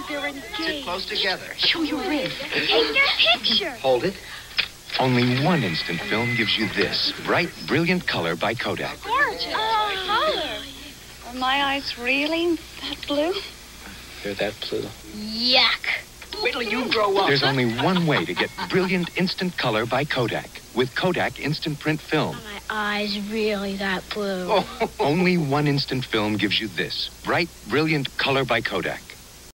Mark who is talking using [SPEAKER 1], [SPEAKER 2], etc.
[SPEAKER 1] Oh, they're engaged.
[SPEAKER 2] Sit close together.
[SPEAKER 1] Show your ring.
[SPEAKER 3] Take your picture.
[SPEAKER 2] Hold it.
[SPEAKER 4] Only one instant film gives you this bright, brilliant color by Kodak.
[SPEAKER 3] Gorgeous. Oh,
[SPEAKER 1] Are my eyes really that blue?
[SPEAKER 2] You're that blue.
[SPEAKER 3] yuck.
[SPEAKER 1] Wait till you grow up.
[SPEAKER 4] There's only one way to get brilliant instant color by Kodak with Kodak Instant Print Film.
[SPEAKER 3] My eyes really that blue.
[SPEAKER 4] Only one instant film gives you this bright, brilliant color by Kodak.